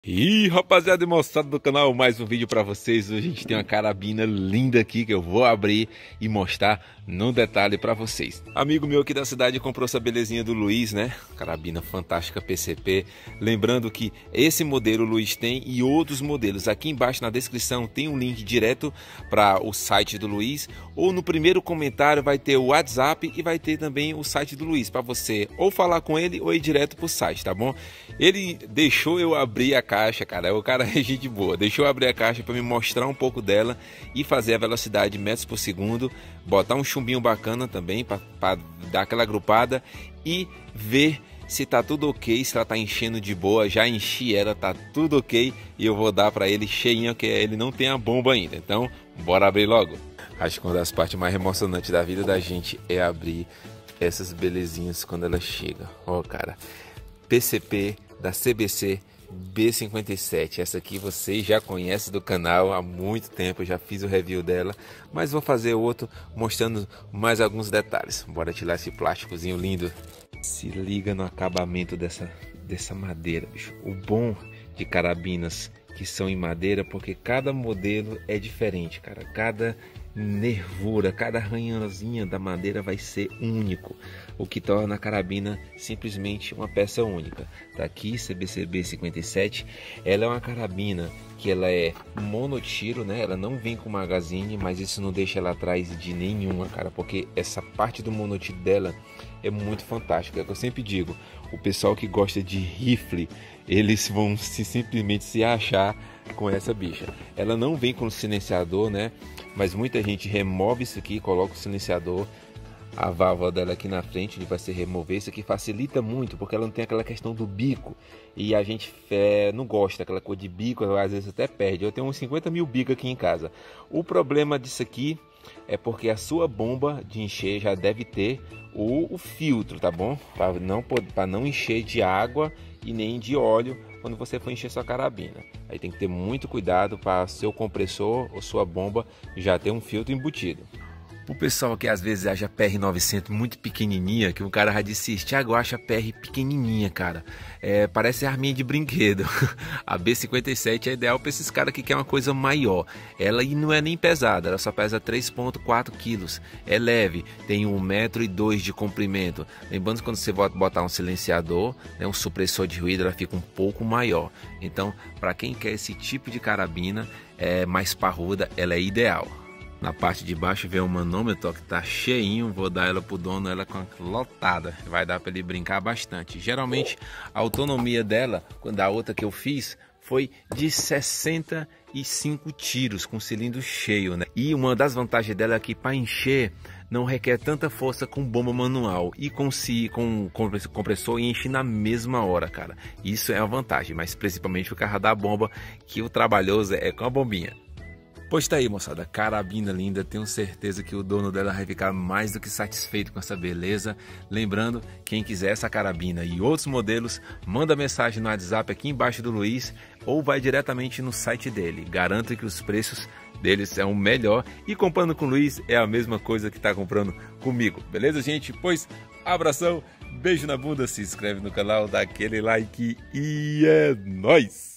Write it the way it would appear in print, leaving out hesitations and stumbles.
E rapaziada e moçada do canal, mais um vídeo pra vocês. Hoje a gente tem uma carabina linda aqui que eu vou abrir e mostrar no detalhe pra vocês. Amigo meu aqui da cidade comprou essa belezinha do Luiz, né? Carabina fantástica PCP. Lembrando que esse modelo o Luiz tem e outros modelos. Aqui embaixo na descrição tem um link direto para o site do Luiz, ou no primeiro comentário vai ter o WhatsApp e vai ter também o site do Luiz para você ou falar com ele ou ir direto pro site, tá bom? Ele deixou eu abrir a caixa, cara, o cara é gente boa, deixou eu abrir a caixa para me mostrar um pouco dela e fazer a velocidade metros por segundo, botar um chumbinho bacana também para dar aquela agrupada e ver se tá tudo ok, se ela tá enchendo de boa. Já enchi ela, tá tudo ok e eu vou dar para ele cheinha, que ele não tem a bomba ainda. Então, bora abrir logo. Acho que uma das partes mais emocionantes da vida da gente é abrir essas belezinhas quando ela chega. Ó, cara, PCP da CBC B57, essa aqui você já conhece do canal há muito tempo, eu já fiz o review dela, mas vou fazer outro mostrando mais alguns detalhes. Bora tirar esse plásticozinho lindo. Se liga no acabamento dessa madeira, bicho. O bom de carabinas que são em madeira, porque cada modelo é diferente, cara. Cada nervura, cada arranhãozinha da madeira vai ser único, o que torna a carabina simplesmente uma peça única. Tá aqui, CBCB 57, ela é uma carabina que ela é monotiro, né? Ela não vem com magazine, mas isso não deixa ela atrás de nenhuma, cara, porque essa parte do monotiro dela é muito fantástica. É o que eu sempre digo, o pessoal que gosta de rifle, eles vão simplesmente se achar com essa bicha. Ela não vem com silenciador, né? Mas muita gente remove isso aqui, coloca o silenciador, a válvula dela aqui na frente, ele vai se remover. Isso aqui facilita muito, porque ela não tem aquela questão do bico, e a gente não gosta daquela cor de bico, às vezes até perde. Eu tenho uns 50 mil bicos aqui em casa. O problema disso aqui é porque a sua bomba de encher já deve ter o filtro, tá bom? Para não encher de água e nem de óleo quando você for encher sua carabina. Aí tem que ter muito cuidado para seu compressor ou sua bomba já ter um filtro embutido. O pessoal que às vezes acha a PR900 muito pequenininha, que o cara já disse, Thiago, acha a PR pequenininha, cara. Parece arminha de brinquedo. A B57 é ideal para esses caras que querem uma coisa maior. Ela não é nem pesada, ela só pesa 3,4 quilos. É leve, tem 1,2 m de comprimento. Lembrando que quando você botar um silenciador, né, um supressor de ruído, ela fica um pouco maior. Então, para quem quer esse tipo de carabina mais parruda, ela é ideal. Na parte de baixo vem o manômetro, que tá cheinho. Vou dar ela pro dono, ela lotada. Vai dar para ele brincar bastante. Geralmente a autonomia dela, da outra que eu fiz, foi de 65 tiros com cilindro cheio, né? E uma das vantagens dela é que para encher não requer tanta força com bomba manual, e com compressor enche na mesma hora, cara. Isso é uma vantagem, mas principalmente o carro da bomba, que o trabalhoso é com a bombinha. Pois tá aí, moçada, carabina linda, tenho certeza que o dono dela vai ficar mais do que satisfeito com essa beleza. Lembrando, quem quiser essa carabina e outros modelos, manda mensagem no WhatsApp aqui embaixo do Luiz ou vai diretamente no site dele. Garanto que os preços deles são o melhor, e comprando com o Luiz é a mesma coisa que tá comprando comigo, beleza, gente? Pois, abração, beijo na bunda, se inscreve no canal, dá aquele like e é nóis!